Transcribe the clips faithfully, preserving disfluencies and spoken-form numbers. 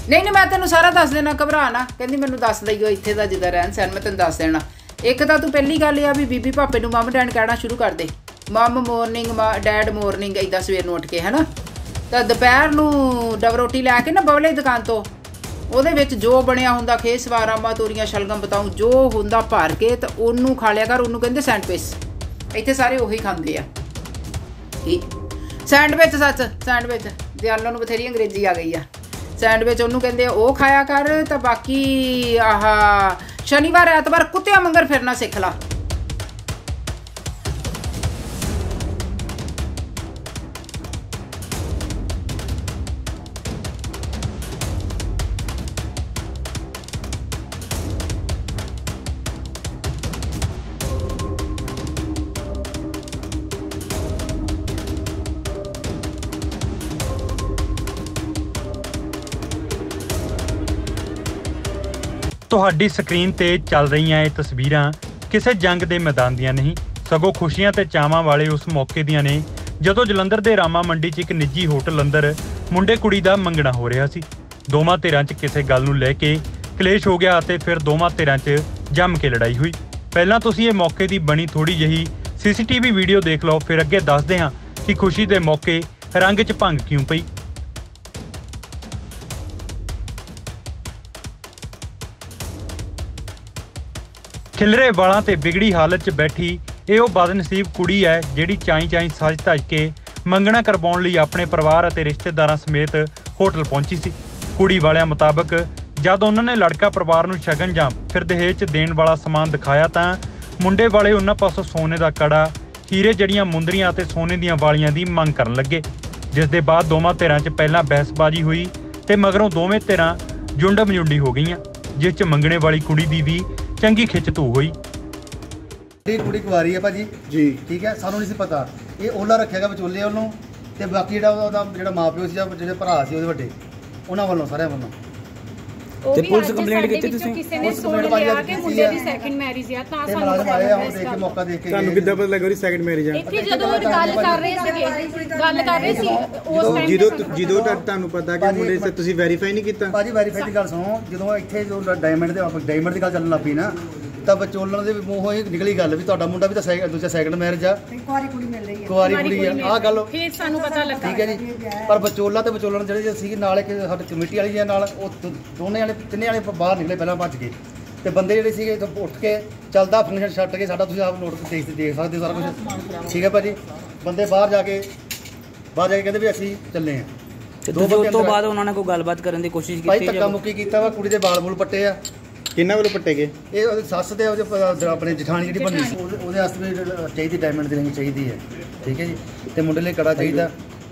नहीं नहीं मैं तेन सारा दस देना, घबरा ना। कहती मैनू दस दईओ इत्थे दा जिद्दां रहन सहन, मैं तेन दस देना। एक तो तू पहली गल आ भी बीबी भापे नू मम डैड कहना शुरू कर दे, मम मॉर्निंग डैड मॉर्निंग इदां सवेर नूं उठ के है ना। तो दोपहर नूं डब रोटी लैके ना बवले दुकान तो ਉਹਦੇ ਵਿੱਚ ਜੋ ਬਣਿਆ ਹੁੰਦਾ ਖੇਸ ਵਾਰਾਮਾ ਤੋਰੀਆਂ ਸ਼ਲਗਮ ਬਤਾਉਂ ਜੋ ਹੁੰਦਾ ਭਰ ਕੇ ਤੇ ਉਹਨੂੰ ਖਾ ਲਿਆ ਕਰ। ਉਹਨੂੰ ਕਹਿੰਦੇ ਸੈਂਡਵਿਚ। ਇੱਥੇ ਸਾਰੇ ਉਹੀ ਖਾਂਦੇ ਆ ਸੈਂਡਵਿਚ, ਸੱਚ ਸੈਂਡਵਿਚ ਦਿਆਲਾਂ ਨੂੰ ਬਥੇਰੀ ਅੰਗਰੇਜ਼ੀ ਆ ਗਈ ਆ। ਸੈਂਡਵਿਚ ਉਹਨੂੰ ਕਹਿੰਦੇ ਉਹ ਖਾਇਆ ਕਰ। ਤਾਂ ਬਾਕੀ ਆਹ ਸ਼ਨੀਵਾਰ ਐਤਵਾਰ ਕੁੱਤਿਆਂ ਮੰਗਰ ਫਿਰਨਾ ਸਿੱਖ ਲਾ। ਤੁਹਾਡੀ ਸਕਰੀਨ ਤੇ ਚੱਲ ਰਹੀਆਂ ਇਹ ਤਸਵੀਰਾਂ ਕਿਸੇ ਜੰਗ ਦੇ ਮੈਦਾਨ ਦੀਆਂ ਨਹੀਂ, ਸਗੋਂ ਖੁਸ਼ੀਆਂ ਤੇ ਚਾਵਾਂ ਵਾਲੇ ਉਸ ਮੌਕੇ ਦੀਆਂ ਨੇ ਜਦੋਂ ਜਲੰਧਰ ਦੇ ਰਾਮਾ ਮੰਡੀ 'ਚ ਇੱਕ ਨਿੱਜੀ ਹੋਟਲ ਅੰਦਰ ਮੁੰਡੇ ਕੁੜੀ ਦਾ ਮੰਗਣਾ ਹੋ ਰਿਹਾ ਸੀ। ਦੋਵਾਂ ਧਿਰਾਂ 'ਚ ਕਿਸੇ ਗੱਲ ਨੂੰ ਲੈ ਕੇ ਕਲੇਸ਼ ਹੋ ਗਿਆ ਅਤੇ ਫਿਰ ਦੋਵਾਂ ਧਿਰਾਂ 'ਚ ਜੰਮ ਕੇ ਲੜਾਈ ਹੋਈ। ਪਹਿਲਾਂ ਤੁਸੀਂ ਇਹ ਮੌਕੇ ਦੀ ਬਣੀ ਥੋੜੀ ਜਿਹੀ ਸੀਸੀਟੀਵੀ ਵੀਡੀਓ ਦੇਖ ਲਓ, ਫਿਰ ਅੱਗੇ ਦੱਸਦੇ ਹਾਂ ਕਿ ਖੁਸ਼ੀ ਦੇ ਮੌਕੇ ਰੰਗ 'ਚ ਭੰਗ ਕਿਉਂ ਪਈ। ਖਿਲਰੇ ਵਾਲਾਂ ਤੇ ਬਿਗੜੀ ਹਾਲਤ 'ਚ ਬੈਠੀ ਇਹ ਉਹ ਬਦਨਸੀਬ ਕੁੜੀ ਹੈ ਜਿਹੜੀ ਚਾਈ ਚਾਈ ਸੱਜ ਧੱਜ ਕੇ ਮੰਗਣਾ ਕਰਵਾਉਣ ਲਈ ਆਪਣੇ ਪਰਿਵਾਰ ਅਤੇ ਰਿਸ਼ਤੇਦਾਰਾਂ ਸਮੇਤ ਹੋਟਲ ਪਹੁੰਚੀ ਸੀ। ਕੁੜੀ ਵਾਲਿਆਂ ਮੁਤਾਬਕ ਜਦ ਉਹਨਾਂ ਨੇ ਲੜਕਾ ਪਰਿਵਾਰ ਨੂੰ ਸ਼ਗਨ ਜਾਂ ਫਿਰ ਦਹੇਜ 'ਚ ਦੇਣ ਵਾਲਾ ਸਮਾਨ ਦਿਖਾਇਆ ਤਾਂ ਮੁੰਡੇ ਵਾਲੇ ਉਹਨਾਂ ਪਾਸੋਂ ਸੋਨੇ ਦਾ ਕੜਾ, ਹੀਰੇ ਜੜੀਆਂ ਮੁੰਦਰੀਆਂ ਅਤੇ ਸੋਨੇ ਦੀਆਂ ਵਾਲੀਆਂ ਦੀ ਮੰਗ ਕਰਨ ਲੱਗੇ, ਜਿਸ ਦੇ ਬਾਅਦ ਦੋਵਾਂ ਧਿਰਾਂ 'ਚ ਪਹਿਲਾਂ ਬਹਿਸਬਾਜ਼ੀ ਹੋਈ ਤੇ ਮਗਰੋਂ ਦੋਵੇਂ ਧਿਰਾਂ ਜੁੰਡਮ ਜੁੰਡੀ ਹੋ ਗਈਆਂ, ਜਿਸ 'ਚ ਮੰਗਣੇ ਵਾਲੀ ਕੁੜੀ ਦੀ ਵੀ ਚੰਗੀ ਖਿੱਚ ਧੂ ਹੋਈ। ਕੁੜੀ ਕੁਆਰੀ ਹੈ ਭਾਜੀ ਜੀ, ਠੀਕ ਹੈ। ਸਾਨੂੰ ਨਹੀਂ ਸੀ ਪਤਾ ਇਹ ਉਹਲਾ ਰੱਖਿਆਗਾ ਵਿਚੋਲੇ ਵੱਲੋਂ ਤੇ ਬਾਕੀ ਜਿਹੜਾ ਉਹਦਾ ਜਿਹੜਾ ਮਾਂ ਪਿਓ ਸੀ ਜਾਂ ਜਿਹੜੇ ਭਰਾ ਸੀ ਉਹਦੇ ਵੱਡੇ ਉਹਨਾਂ ਵੱਲੋਂ ਸਾਰਿਆਂ ਵੱਲੋਂ। ਤੇ ਪੁਲਿਸ ਕੰਪਲੇਂਟ ਕੀਤੀ ਤੁਸੀਂ? ਕਿਸੇ ਨੇ ਸੁਣ ਲਿਆ ਕਿ ਮੁੰਡੇ ਦੀ ਸੈਕੰਡ ਮੈਰਿਜ ਆ ਤਾਂ ਸਾਨੂੰ ਆਏ ਆ, ਹੁਣ ਦੇਖ ਕੇ ਮੌਕਾ ਦੇਖ ਕੇ ਤੁਹਾਨੂੰ ਕਿੱਦਾਂ ਪਤਾ ਲੱਗਾ ਉਹਦੀ ਸੈਕੰਡ ਮੈਰਿਜ ਆ? ਇੱਥੇ ਜਦੋਂ ਗੱਲ ਕਰ ਰਹੇ ਸੀਗੇ ਗੱਲ ਕਰ ਰਹੇ ਸੀ ਉਸ ਟਾਈਮ ਜਦੋਂ ਜਦੋਂ ਤੁਹਾਨੂੰ ਪਤਾ ਕਿ ਮੁੰਡੇ ਸੇ ਤੁਸੀਂ ਵੈਰੀਫਾਈ ਨਹੀਂ ਕੀਤਾ? ਭਾਜੀ ਵੈਰੀਫਾਈ ਦੀ ਗੱਲ ਸੁਣੋ, ਜਦੋਂ ਇੱਥੇ ਜੋ ਡਾਇਮੰਡ ਦੇ ਡਾਇਮੰਡ ਦੀ ਗੱਲ ਚੱਲਣ ਲੱਗ ਪਈ ਨਾ ਤਾਂ ਵਿਚੋਲਣ ਦੇ ਮੂੰਹੋਂ ਹੀ ਨਿਕਲੀ ਗੱਲ ਵੀ ਤੁਹਾਡਾ ਮੁੰਡਾ ਵੀ ਤਾਂ ਦੂਜਾ ਸੈਕੰਡ ਮੈਰਿਜ ਆ, ਕੁਆਰੀ ਕੁੜੀ ਮਿਲ ਰਹੀ ਹੈ, ਕੁਆਰੀ ਕੁੜੀ ਆ। ਆਹ ਗੱਲ ਫਿਰ ਸਾਨੂੰ ਪਤਾ ਲੱਗਾ, ਠੀਕ ਹੈ ਜੀ। ਪਰ ਵਿਚੋਲਾ ਤੇ ਵਿਚੋਲਣ ਜਿਹੜੇ ਸੀ ਨਾਲ ਇੱਕ ਸਾਡੀ ਕਮੇਟੀ ਵਾਲੀ ਨਾਲ ਉਹ ਦੋਨੇ ਵਾਲੇ ਤਿੰਨੇ ਵਾਲੇ ਬਾਹਰ ਨਿਕਲੇ ਪਹਿਲਾਂ ਭੱਜ ਕੇ, ਤੇ ਬੰਦੇ ਜਿਹੜੇ ਸੀਗੇ ਇੱਥੋਂ ਉੱਠ ਕੇ ਚੱਲਦਾ ਫੰਕਸ਼ਨ ਛੱਡ ਕੇ ਸਾਡਾ ਤੁਸੀਂ ਆਪ ਨੋਟ ਦੇਖ ਦੇਖ ਸਕਦੇ ਸਾਰਾ ਕੁਝ, ਠੀਕ ਹੈ ਭਾਜੀ। ਬੰਦੇ ਬਾਹਰ ਜਾ ਕੇ ਬਾਹਰ ਜਾ ਕੇ ਕਹਿੰਦੇ ਵੀ ਅਸੀਂ ਚੱਲੇ ਹਾਂ। ਦੋ ਬੰਦੇ ਤੋਂ ਬਾਅਦ ਉਹਨਾਂ ਨੇ ਕੋਈ ਗੱਲਬਾਤ ਕਰਨ ਦੀ ਕੋਸ਼ਿਸ਼ ਕੀਤੀ? ਭਾਈ ਧੱਕਾ ਮੁੱਕੀ ਕੀਤਾ ਵਾ, ਕੁੜੀ ਦੇ ਵਾਲ ਵੂਲ ਪੱਟੇ ਆ। ਕਿੰਨਾ ਵੱਲੋਂ ਪੱਟੇ ਗਏ? ਇਹ ਉਹਦੇ ਸੱਸ ਦੇ ਉਹਦੇ ਆਪਣੇ ਜਠਾਣੀ ਜਿਹੜੀ ਬਣੀ ਸੀ ਉਹਦੇ ਵਾਸਤੇ ਵੀ ਚਾਹੀਦੀ ਡਾਇਮੰਡ ਦੀ ਰਿੰਗ ਚਾਹੀਦੀ ਹੈ, ਠੀਕ ਹੈ ਜੀ। ਤੇ ਮੁੰਡੇ ਲਈ ਕੜਾ ਚਾਹੀਦਾ।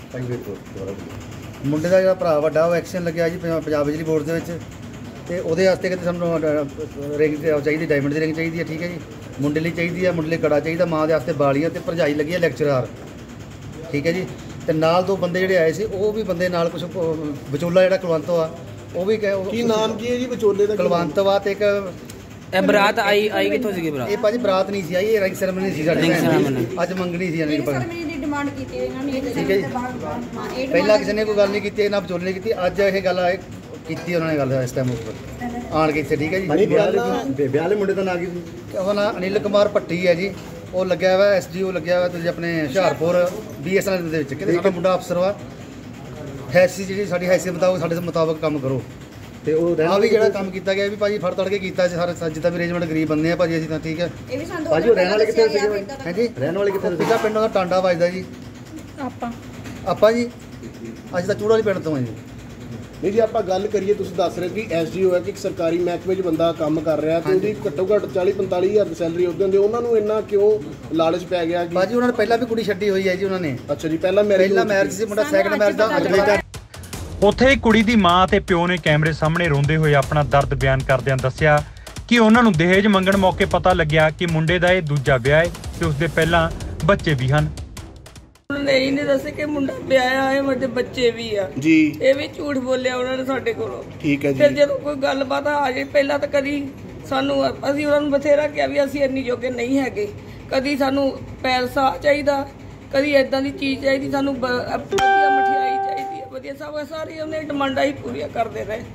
ਮੁੰਡੇ ਦਾ ਜਿਹੜਾ ਭਰਾ ਵੱਡਾ ਉਹ ਐਕਸ਼ਨ ਲੱਗਿਆ ਜੀ ਪੰਜਾਬ ਬਿਜਲੀ ਬੋਰਡ ਦੇ ਵਿੱਚ, ਤੇ ਉਹਦੇ ਵਾਸਤੇ ਕਹਿੰਦੇ ਸਾਨੂੰ ਰਿੰਗ ਚਾਹੀਦੀ, ਡਾਇਮੰਡ ਦੀ ਰਿੰਗ ਚਾਹੀਦੀ ਹੈ, ਠੀਕ ਹੈ ਜੀ। ਮੁੰਡੇ ਲਈ ਚਾਹੀਦੀ ਹੈ, ਮੁੰਡੇ ਲਈ ਕੜਾ ਚਾਹੀਦਾ, ਮਾਂ ਦੇ ਵਾਸਤੇ ਬਾਲੀਆਂ ਤੇ ਭਰਜਾਈ ਲੱਗੀ ਹੈ ਲੈਕਚਰਾਰ, ਠੀਕ ਹੈ ਜੀ। ਤੇ ਨਾਲ ਦੋ ਬੰਦੇ ਜਿਹੜੇ ਆਏ ਸੀ ਉਹ ਵੀ ਬੰਦੇ ਨਾਲ ਕੁਝ ਵਿਚੋਲਾ ਜਿਹੜਾ ਕੁਲਵੰਤ ਆ ਉਹ ਵੀ ਕੀ ਨਾਮ ਕੀ ਹੈ ਜੀ ਵਿਚੋਲੇ ਦਾ? ਕੁਲਵੰਤ ਵਾ ਤੇ ਇੱਕ ਇਹ ਬਰਾਤ ਆਈ ਆਈ ਕਿੱਥੋਂ ਸੀਗੀ ਬਰਾਤ? ਇਹ ਭਾਜੀ ਬਰਾਤ ਨਹੀਂ ਸੀ ਆਈ, ਇਹ ਰਿੰਗ ਸੈਰੇਮਨੀ ਸੀ ਸਾਡੀ। ਅੱਜ ਮੰਗਣੀ ਸੀ ਇਹਨਾਂ ਸੈਰੇਮਨੀ ਦੀ ਡਿਮਾਂਡ ਕੀਤੀ ਇਹਨਾਂ ਨੇ, ਠੀਕ ਹੈ ਜੀ। ਪਹਿਲਾਂ ਕਿਸੇ ਨੇ ਕੋਈ ਗੱਲ ਨਹੀਂ ਕੀਤੀ, ਇਹਨਾਂ ਵਿਚੋਲੇ ਨੇ ਕੀਤੀ, ਅੱਜ ਇਹ ਗੱਲ ਕੀਤੀ ਉਹਨਾਂ ਨੇ ਗੱਲ ਇਸ ਟਾਈਮ ਉੱਪਰ ਆਣ ਕੇ ਇੱਥੇ, ਠੀਕ ਹੈ ਜੀ। ਵਿਆਹ ਵਾਲੇ ਮੁੰਡੇ ਦਾ ਨਾਂ ਕੀ? ਉਹਦਾ ਨਾਂ ਅਨਿਲ ਕੁਮਾਰ ਭੱਟੀ ਹੈ ਜੀ। ਉਹ ਲੱਗਿਆ ਹੋਇਆ ਐਸ ਡੀ ਓ ਲੱਗਿਆ ਹੋਇਆ ਤੁਸੀਂ ਆਪਣੇ Hoshiarpur B S N L ਦੇ ਵਿੱਚ। ਕਹਿੰਦੇ ਸਾਡਾ ਮੁੰਡਾ ਅਫਸਰ ਵਾ, ਹੈਸੀ ਜਿਹੜੀ ਸਾਡੀ ਹੈਸੀਅਤ ਮੁਤਾਬਕ ਸਾਡੇ ਮੁਤਾਬਕ ਕੰਮ ਕਰੋ। ਤੇ ਉਹ ਆ ਵੀ ਜਿਹੜਾ ਕੰਮ ਕੀਤਾ ਗਿਆ ਵੀ ਭਾਜੀ ਫੜ ਤੜ ਕੇ ਕੀਤਾ ਜੀ ਸਾਰੇ, ਜਿੱਦਾਂ ਵੀ ਅਰੇਂਜਮੈਂਟ ਗਰੀਬ ਬੰਦੇ ਆ ਭਾਜੀ ਅਸੀਂ ਤਾਂ, ਠੀਕ ਹੈ ਭਾਜੀ। ਉਹ ਰਹਿਣ ਵਾਲੇ ਕਿੱਥੇ ਸੀਗੇ? ਹਾਂਜੀ ਰਹਿਣ ਵਾਲੇ ਕਿੱਥੇ ਸੀਗਾ? ਪਿੰਡ ਦਾ ਟਾਂਡਾ ਵੱਜਦਾ ਜੀ। ਆਪਾਂ ਆਪਾਂ ਜੀ ਅਸੀਂ ਤਾਂ ਚੂੜਾ ਵਾਲੀ ਪਿੰਡ ਤੋਂ ਆ ਜੀ। ਨਹੀਂ ਜੀ, ਆਪਾਂ ਗੱਲ ਕਰੀਏ ਤੁਸੀਂ ਦੱਸ ਰਹੇ ਕਿ ਐਸ ਡੀ ਓ ਹੈ ਕਿ ਇੱਕ ਸਰਕਾਰੀ ਮਹਿਕਮੇ 'ਚ ਬੰਦਾ ਕੰਮ ਕਰ ਰਿਹਾ ਤੇ ਉਹਦੀ ਘੱਟੋ ਘੱਟ ਚਾਲੀ ਪੰਤਾਲੀ ਹਜ਼ਾਰ ਦੀ ਸੈਲਰੀ ਉਹਦੇ ਹੁੰਦੀ, ਉਹਨਾਂ ਨੂੰ ਇੰਨਾ ਕਿਉਂ ਲਾਲਚ ਪੈ ਗਿਆ? ਭਾਜੀ ਉਹਨਾਂ ਨੇ ਪਹਿਲਾਂ ਵੀ ਕੁੜੀ ਛੱਡੀ ਹੋਈ ਹੈ ਜੀ ਉਹਨਾਂ ਨੇ। ਅੱਛਾ ਜੀ, ਪਹਿਲਾਂ ਮੈਰਿਜ ਪਹਿਲਾਂ ਮੈਰਿਜ ਸੀ, ਮੁੰਡਾ ਸੈਕੰਡ ਮੈਰਿਜ ਦਾ। ਉੱਥੇ ਕੁੜੀ ਦੀ ਮਾਂ ਤੇ ਪਿਓ ਨੇ ਕੈਮਰੇ ਸਾਹਮਣੇ ਰੋਂਦੇ ਹੋਏ ਆਪਣਾ ਦਰਦ ਬਿਆਨ ਕਰਦਿਆਂ ਦੱਸਿਆ ਕਿ ਉਹਨਾਂ ਨੂੰ ਦਹੇਜ ਮੰਗਣ ਮੌਕੇ ਪਤਾ ਲੱਗਿਆ ਕਿ ਮੁੰਡੇ ਦਾ ਇਹ ਦੂਜਾ ਵਿਆਹ ਹੈ ਤੇ ਉਸਦੇ ਪਹਿਲਾਂ ਬੱਚੇ ਵੀ ਹਨ। ਨਹੀਂ ਨੇ ਦੱਸੇ ਕਿ ਮੁੰਡਾ ਵਿਆਹਿਆ ਹੈ, ਵੱਡੇ ਬੱਚੇ ਵੀ ਆ ਜੀ। ਇਹ ਵੀ ਝੂਠ ਬੋਲਿਆ ਉਹਨਾਂ ਨੇ ਸਾਡੇ ਕੋਲੋਂ, ਠੀਕ ਹੈ ਜੀ। ਫਿਰ ਜਦੋਂ ਕੋਈ ਗੱਲਬਾਤ ਆ ਜਾਏ ਪਹਿਲਾਂ ਤਾਂ ਕਦੀ ਸਾਨੂੰ ਅਸੀਂ ਉਹਨਾਂ ਨੂੰ ਬਥੇਰਾ ਕਿਹਾ ਵੀ ਅਸੀਂ ਇੰਨੀ ਜੋਗੇ ਨਹੀਂ ਹੈਗੇ, ਕਦੀ ਸਾਨੂੰ ਪੈਸਾ ਚਾਹੀਦਾ, ਕਦੀ ਇਦਾਂ ਦੀ ਚੀਜ਼ ਚਾਹੀਦੀ, ਸਾਨੂੰ ਵਧੀਆ ਮਠਿਆਈ ਚਾਹੀਦੀ ਹੈ, ਵਧੀਆ ਸਭ ਸਾਰੀ ਉਹਨੇ ਡਿਮਾਂਡਾਂ ਹੀ ਪੂਰੀਆਂ ਕਰਦੇ ਰਹੇ।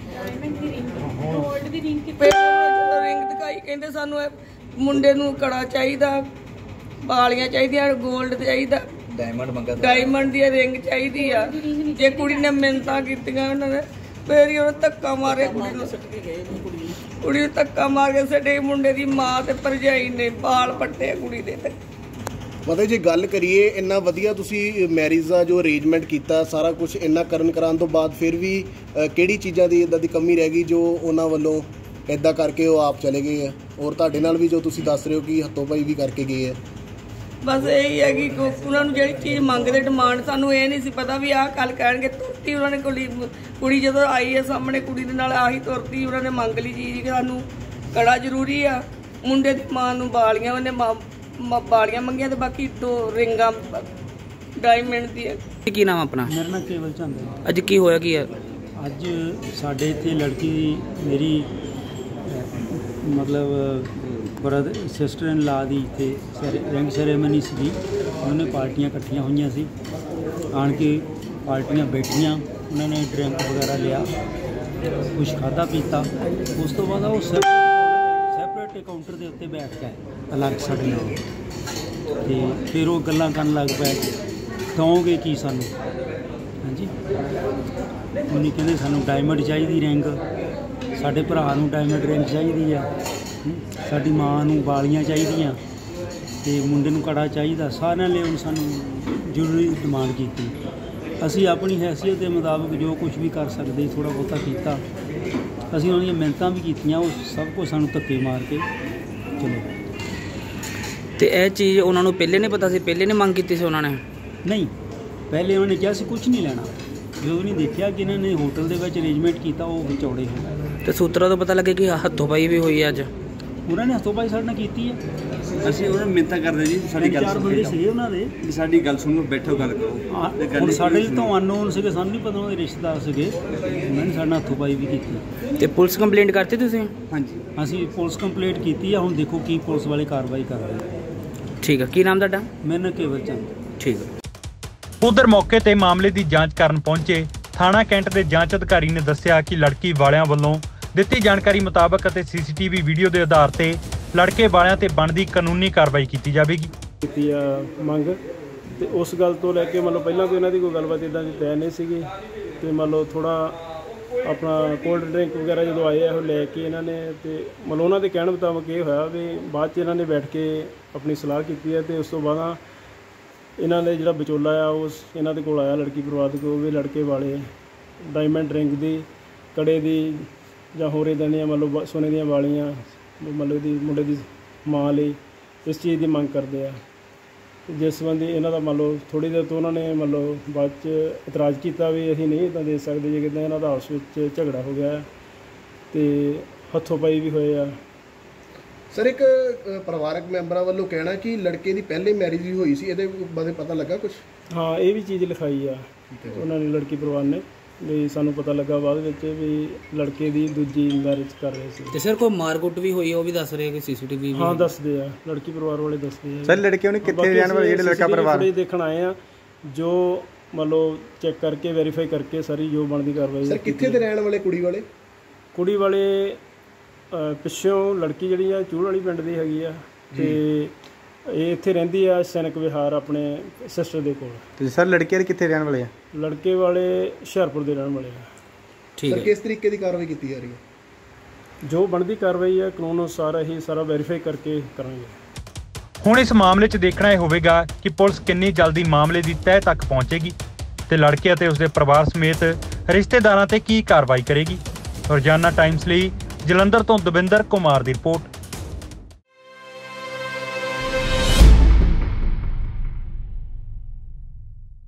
ਗੋਲਡ ਦੀ ਰਿੰਗ ਕੀਤੀ ਫਿਰ ਜਦੋਂ ਰਿੰਗ ਦਿਖਾਈ ਕਹਿੰਦੇ ਸਾਨੂੰ ਇਹ ਮੁੰਡੇ ਨੂੰ ਕੜਾ ਚਾਹੀਦਾ, ਵਾਲੀਆਂ ਚਾਹੀਦੀਆਂ, ਗੋਲਡ ਚਾਹੀਦਾ, ਡਾਇਮੰਡ ਮੰਗਾ, ਡਾਇਮੰਡ ਦੀ ਰਿੰਗ ਚਾਹੀਦੀ ਆ। ਜੇ ਕੁੜੀ ਨੇ ਮਿੰਨਤਾਂ ਕੀਤੀਆਂ ਉਹਨਾਂ ਨੇ ਫਿਰ ਹੀ ਉਹਨੇ ਧੱਕਾ ਮਾਰਿਆ ਕੁੜੀ ਨੂੰ, ਕੁੜੀ ਨੂੰ ਧੱਕਾ ਮਾਰ ਕੇ ਸਾਡੇ ਮੁੰਡੇ ਦੀ ਮਾਂ ਤੇ ਭਰਜਾਈ ਨੇ ਬਾਲ ਪੱਟੇ ਕੁੜੀ ਦੇ ਤੇ। ਮਤਲਬ ਜੇ ਗੱਲ ਕਰੀਏ ਇੰਨਾ ਵਧੀਆ ਤੁਸੀਂ ਮੈਰਿਜ ਦਾ ਜੋ ਅਰੇਂਜਮੈਂਟ ਕੀਤਾ ਸਾਰਾ ਕੁਝ ਇੰਨਾ ਕਰਨ ਕਰਾਉਣ ਤੋਂ ਬਾਅਦ ਫਿਰ ਵੀ ਅ, ਕਿਹੜੀ ਚੀਜ਼ਾਂ ਦੀ ਇਦਾਂ ਦੀ ਕਮੀ ਰਹਿ ਗਈ ਜੋ ਉਹਨਾਂ ਵੱਲੋਂ ਇਦਾਂ ਕਰਕੇ ਉਹ ਆਪ ਚਲੇ ਗਏ ਆ, ਔਰ ਤੁਹਾਡੇ ਨਾਲ ਵੀ ਜੋ ਤੁਸੀਂ ਦੱਸ ਰਹੇ ਹੋ ਕਿ ਹੱਥੋਂ ਪਾਈ ਵੀ ਕਰਕੇ ਗਏ ਆ? ਬਸ ਇਹੀ ਹੈ ਕਿ ਉਹਨਾਂ ਨੂੰ ਜਿਹੜੀ ਚੀਜ਼ ਮੰਗਦੇ ਡਿਮਾਂਡ, ਸਾਨੂੰ ਇਹ ਨਹੀਂ ਸੀ ਪਤਾ ਵੀ ਆਹ ਕੱਲ ਕਹਿਣਗੇ। ਤੁਰਤੀ ਉਹਨਾਂ ਨੇ ਕੁੜੀ ਕੁੜੀ ਜਦੋਂ ਆਈ ਹੈ ਸਾਹਮਣੇ ਕੁੜੀ ਦੇ ਨਾਲ ਆਹੀ ਤੁਰਤੀ ਉਹਨਾਂ ਨੇ ਮੰਗ ਲਈ ਚੀਜ਼ ਕਿ ਸਾਨੂੰ ਕੜਾ ਜ਼ਰੂਰੀ ਆ, ਮੁੰਡੇ ਦੀ ਮਾਂ ਨੂੰ ਵਾਲੀਆਂ, ਉਹਨੇ ਮਾਂ ਵਾਲੀਆਂ ਮੰਗੀਆਂ ਤੇ ਬਾਕੀ ਦੋ ਰਿੰਗਾਂ ਡਾਇਮੰਡ ਦੀਆਂ। ਕੀ ਨਾਮ ਆਪਣਾ? ਮੇਰਾ ਨਾਮ ਕੇਵਲ ਚੰਦ ਹੈ। ਅੱਜ ਕੀ ਹੋਇਆ ਕੀ ਹੈ? ਅੱਜ ਸਾਡੇ ਇੱਥੇ ਲੜਕੀ ਮੇਰੀ ਅਹ, ਮਤਲਬ ਬ੍ਰਦਰ ਸਿਸਟਰ ਇਨ ਲਾ ਦੀ ਇੱਥੇ ਰਿੰਗ ਸੈਰੇਮਨੀ ਸੀਗੀ। ਉਹਨੇ ਪਾਰਟੀਆਂ ਇਕੱਠੀਆਂ ਹੋਈਆਂ ਸੀ, ਆਣ ਕੇ ਪਾਰਟੀਆਂ ਬੈਠੀਆਂ, ਉਹਨਾਂ ਨੇ ਡਰਿੰਕ ਵਗੈਰਾ ਲਿਆ, ਕੁਛ ਖਾਧਾ ਪੀਤਾ। ਉਸ ਤੋਂ ਬਾਅਦ ਉਹ ਸੈਪਰੇਟ ਕਾਊਂਟਰ ਦੇ ਉੱਤੇ ਬੈਠ ਗਏ ਅਲੱਗ ਸਾਡੇ ਨਾਲ, ਅਤੇ ਫਿਰ ਉਹ ਗੱਲਾਂ ਕਰਨ ਲੱਗ ਪਏ, ਦਓਗੇ ਕੀ ਸਾਨੂੰ? ਹਾਂਜੀ, ਉਹਨੇ ਕਹਿੰਦੇ ਸਾਨੂੰ ਡਾਇਮੰਡ ਚਾਹੀਦੀ ਰਿੰਗ, ਸਾਡੇ ਭਰਾ ਨੂੰ ਡਾਇਮੰਡ ਰਿੰਗ ਚਾਹੀਦੀ ਆ, ਸਾਡੀ ਮਾਂ ਨੂੰ ਵਾਲੀਆਂ ਚਾਹੀਦੀਆਂ ਅਤੇ ਮੁੰਡੇ ਨੂੰ ਕੜਾ ਚਾਹੀਦਾ। ਸਾਰਿਆਂ ਨੇ ਹੁਣ ਸਾਨੂੰ ਜ਼ਰੂਰੀ ਡਿਮਾਂਡ ਕੀਤੀ। ਅਸੀਂ ਆਪਣੀ ਹੈਸੀਅਤ ਦੇ ਮੁਤਾਬਕ ਜੋ ਕੁਝ ਵੀ ਕਰ ਸਕਦੇ ਥੋੜ੍ਹਾ ਬਹੁਤਾ ਕੀਤਾ। ਅਸੀਂ ਉਹਨਾਂ ਦੀਆਂ ਮਿਹਨਤਾਂ ਵੀ ਕੀਤੀਆਂ, ਉਹ ਸਭ ਕੁਝ ਸਾਨੂੰ ਧੱਕੇ ਮਾਰ ਕੇ ਚਲੋ। ਤੇ ਇਹ ਚੀਜ਼ ਉਹਨਾਂ ਨੂੰ ਪਹਿਲੇ ਨਹੀਂ ਪਤਾ ਸੀ? ਪਹਿਲੇ ਨਹੀਂ ਮੰਗ ਕੀਤੀ ਸੀ ਉਹਨਾਂ ਨੇ? ਨਹੀਂ, ਪਹਿਲੇ ਉਹਨਾਂ ਨੇ ਕਿਹਾ ਸੀ ਕੁਝ ਨਹੀਂ ਲੈਣਾ। ਜਦੋਂ ਨਹੀਂ ਦੇਖਿਆ ਕਿ ਇਹਨਾਂ ਨੇ ਹੋਟਲ ਦੇ ਵਿੱਚ ਅਰੇਂਜਮੈਂਟ ਕੀਤਾ, ਉਹ ਵਿਚੌੜੇ ਹੋ। ਤੇ ਸੂਤਰਾਂ ਤੋਂ ਪਤਾ ਲੱਗੇ ਕਿ ਹੱਥੋਂ ਪਾਈ ਵੀ ਹੋਈ ਹੈ ਅੱਜ? ਉਹਨਾਂ ਨੇ ਹੱਥੋਂ ਪਾਈ ਸਾਡੇ ਨਾਲ ਕੀਤੀ ਹੈ। ਅਸੀਂ ਉਹਨਾਂ ਨੂੰ ਮਿੰਨਤਾਂ ਕਰਦੇ ਜੀ ਸਾਡੀ ਗੱਲ ਚਾਰ ਬੰਦੇ ਸੀਗੇ ਉਹਨਾਂ ਦੇ, ਵੀ ਸਾਡੀ ਗੱਲ ਸੁਣੋ, ਬੈਠੋ ਗੱਲ ਕਰੋ। ਹੁਣ ਸਾਡੇ ਲਈ ਤਾਂ ਅਨਨੋਨ ਸੀਗੇ, ਸਾਨੂੰ ਨਹੀਂ ਪਤਾ ਉਹਨਾਂ ਦੇ ਰਿਸ਼ਤੇਦਾਰ ਸੀਗੇ, ਉਹਨਾਂ ਨੇ ਸਾਡੇ ਨਾਲ ਹੱਥੋਂ ਪਾਈ ਵੀ ਕੀਤੀ। ਤੇ ਪੁਲਿਸ ਕੰਪਲੇਂਟ ਕਰਤੀ ਤੁਸੀਂ? ਹਾਂਜੀ, ਅਸੀਂ ਪੁਲਿਸ ਕੰਪਲੇਂਟ ਕੀਤੀ ਆ। ਹੁਣ ਦੇਖੋ ਕੀ ਪੁਲਿਸ ਵਾਲੇ ਕਾਰਵਾਈ ਕਰਦੇ। ਠੀਕ ਹੈ, ਕੀ ਨਾਮ ਤੁਹਾਡਾ? ਮੇਰਾ ਨਾਮ ਕੇਵਲ ਚੰਦ। ਠੀਕ ਹੈ। ਉਧਰ ਮੌਕੇ ਤੇ ਮਾਮਲੇ ਦੀ ਜਾਂਚ ਕਰਨ ਪਹੁੰਚੇ ਥਾਣਾ ਕੈਂਟ ਦੇ ਜਾਂਚ ਅਧਿਕਾਰੀ ਨੇ ਦੱਸਿਆ ਕਿ ਲੜਕੀ ਵਾਲਿਆਂ ਵੱਲੋਂ ਦਿੱਤੀ ਜਾਣਕਾਰੀ ਮੁਤਾਬਕ ਅਤੇ ਸੀਸੀਟੀਵੀ ਵੀਡੀਓ ਦੇ ਆਧਾਰ ਤੇ ਲੜਕੇ ਵਾਲਿਆਂ ਤੇ ਬਣਦੀ ਕਾਨੂੰਨੀ ਕਾਰਵਾਈ ਕੀਤੀ ਜਾਵੇਗੀ। ਕੀਤੀ ਆ ਮੰਗ, ਤੇ ਉਸ ਗੱਲ ਤੋਂ ਲੈ ਕੇ ਮਤਲਬ ਪਹਿਲਾਂ ਕੋਈ ਇਹਨਾਂ ਦੀ ਕੋਈ ਗੱਲਬਾਤ ਇੱਦਾਂ ਦੀ ਤੈਅ ਨਹੀਂ ਸੀਗੀ, ਤੇ ਮੰਨ ਲਓ ਥੋੜ੍ਹਾ ਆਪਣਾ ਕੋਲਡ ਡਰਿੰਕ ਵਗੈਰਾ ਜਦੋਂ ਆਏ ਆ ਉਹ ਲੈ ਕੇ ਇਹਨਾਂ ਨੇ, ਤੇ ਮਤਲਬ ਉਹਨਾਂ ਦੇ ਕਹਿਣ ਮੁਤਾਬਕ ਇਹ ਹੋਇਆ ਵੀ ਬਾਅਦ 'ਚ ਇਹਨਾਂ ਨੇ ਬੈਠ ਕੇ ਆਪਣੀ ਸਲਾਹ ਕੀਤੀ ਹੈ, ਤੇ ਉਸ ਤੋਂ ਬਾਅਦ ਇਹਨਾਂ ਦੇ ਜਿਹੜਾ ਵਿਚੋਲਾ ਆ ਉਸ ਇਹਨਾਂ ਦੇ ਕੋਲ ਆਇਆ ਲੜਕੀ ਪਰਿਵਾਰ ਦੇ ਕੋਲ, ਵੀ ਲੜਕੇ ਵਾਲੇ ਡਾਇਮੰਡ ਰਿੰਗ ਦੀ, ਕੜੇ ਦੀ ਜਾਂ ਹੋਰ ਇੱਦਾਂ ਦੀਆਂ ਮਤਲਬ ਸੋਨੇ ਦੀਆਂ ਵਾਲੀਆਂ ਮਤਲਬ ਦੀ ਮੁੰਡੇ ਦੀ ਮਾਂ ਲਈ ਇਸ ਚੀਜ਼ ਦੀ ਮੰਗ ਕਰਦੇ ਆ। ਜਿਸ ਸੰਬੰਧੀ ਇਹਨਾਂ ਦਾ ਮੰਨ ਲਓ ਥੋੜ੍ਹੀ ਦੇਰ ਤੋਂ ਉਹਨਾਂ ਨੇ ਮੰਨ ਲਓ ਬਾਅਦ 'ਚ ਇਤਰਾਜ਼ ਕੀਤਾ ਵੀ ਅਸੀਂ ਨਹੀਂ ਇੱਦਾਂ ਦੇ ਸਕਦੇ, ਜੇ ਕਿੱਦਾਂ ਇਹਨਾਂ ਦਾ ਆਪਸ ਵਿੱਚ ਝਗੜਾ ਹੋ ਗਿਆ ਅਤੇ ਹੱਥੋਂ ਪਾਈ ਵੀ ਹੋਏ ਆ। ਸਰ, ਇੱਕ ਪਰਿਵਾਰਕ ਮੈਂਬਰਾਂ ਵੱਲੋਂ ਕਹਿਣਾ ਕਿ ਲੜਕੇ ਦੀ ਪਹਿਲੇ ਮੈਰਿਜ ਵੀ ਹੋਈ ਸੀ, ਇਹਦੇ ਬਾਰੇ ਪਤਾ ਲੱਗਾ ਕੁਛ? ਹਾਂ, ਇਹ ਵੀ ਚੀਜ਼ ਲਿਖਾਈ ਆ ਉਹਨਾਂ ਨੇ, ਲੜਕੀ ਪਰਿਵਾਰ ਨੇ, ਵੀ ਸਾਨੂੰ ਪਤਾ ਲੱਗਾ ਬਾਅਦ ਵਿੱਚ ਵੀ ਲੜਕੇ ਦੀ ਦੂਜੀ ਮੈਰਿਜ ਕਰ ਰਹੇ ਸੀ। ਤੇ ਸਰ ਕੋਈ ਮਾਰਕੁੱਟ ਵੀ ਹੋਈ, ਉਹ ਵੀ ਦੱਸ ਰਹੇ ਕਿ ਸੀਸੀਟੀਵੀ? ਹਾਂ, ਦੱਸਦੇ ਆ, ਲੜਕੀ ਪਰਿਵਾਰ ਵਾਲੇ ਦੱਸਦੇ ਆ। ਸਰ, ਲੜਕੇ ਉਹਨੇ ਕਿੱਥੇ ਰਹਿਣ ਵਾਲੇ ਜਿਹੜੇ ਲੜਕਾ ਪਰਿਵਾਰ ਦੇਖਣ ਆਏ ਆ, ਜੋ ਮੰਨ ਲਓ ਚੈੱਕ ਕਰਕੇ ਵੈਰੀਫਾਈ ਕਰਕੇ ਸਾਰੀ ਜੋ ਬਣਦੀ ਕਾਰਵਾਈ। ਸਰ, ਕਿੱਥੇ ਦੇ ਰਹਿਣ ਵਾਲੇ ਕੁੜੀ ਵਾਲੇ? ਕੁੜੀ ਵਾਲੇ ਪਿੱਛੋਂ ਲੜਕੀ ਜਿਹੜੀ ਆ ਚੂੜ ਵਾਲੀ ਪਿੰਡ ਦੀ ਹੈਗੀ ਆ, ਤੇ ਇਹ ਇੱਥੇ ਰਹਿੰਦੀ ਆ ਸੈਨਿਕ ਵਿਹਾਰ ਆਪਣੇ ਸਿਸਟਰ ਦੇ ਕੋਲ। ਤੇ ਸਰ, ਲੜਕੇ ਵਾਲੇ ਕਿੱਥੇ ਰਹਿਣ ਵਾਲੇ ਆ? ਲੜਕੇ ਵਾਲੇ ਹੁਸ਼ਿਆਰਪੁਰ ਦੇ ਰਹਿਣ ਵਾਲੇ ਆ। ਠੀਕ ਹੈ। ਕਿਸ ਤਰੀਕੇ ਦੀ ਕਾਰਵਾਈ ਕੀਤੀ ਜਾ ਰਹੀ ਹੈ? ਜੋ ਬਣਦੀ ਕਾਰਵਾਈ ਹੈ ਕਾਨੂੰਨ ਅਨੁਸਾਰ ਅਸੀਂ ਸਾਰਾ ਵੈਰੀਫਾਈ ਕਰਕੇ ਕਰਾਂਗੇ। ਹੁਣ ਇਸ ਮਾਮਲੇ 'ਚ ਦੇਖਣਾ ਇਹ ਹੋਵੇਗਾ ਕਿ ਪੁਲਿਸ ਕਿੰਨੀ ਜਲਦੀ ਮਾਮਲੇ ਦੀ ਤਹਿ ਤੱਕ ਪਹੁੰਚੇਗੀ ਤੇ ਲੜਕੇ ਅਤੇ ਉਸਦੇ ਪਰਿਵਾਰ ਸਮੇਤ ਰਿਸ਼ਤੇਦਾਰਾਂ ਤੇ ਕੀ ਕਾਰਵਾਈ ਕਰੇਗੀ। ਰੋਜ਼ਾਨਾ ਟਾਈਮਸ ਲਈ ਜਲੰਧਰ ਤੋਂ ਦਵਿੰਦਰ ਕੁਮਾਰ ਦੀ ਰਿਪੋਰਟ।